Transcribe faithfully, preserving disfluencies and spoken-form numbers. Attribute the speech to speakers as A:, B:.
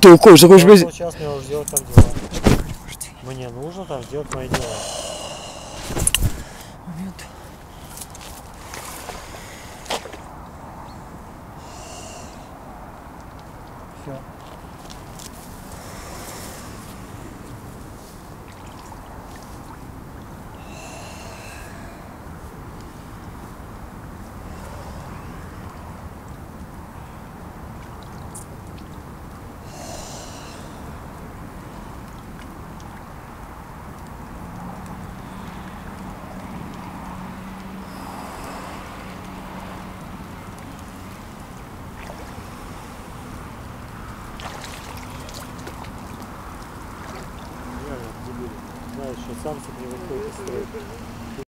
A: Что, Коль, что хочешь без...
B: Сейчас мне уже делать там дела. Мне нужно там сделать мои дела.
A: Момент.
B: Все. Знаешь, что сам себе выходит из строя.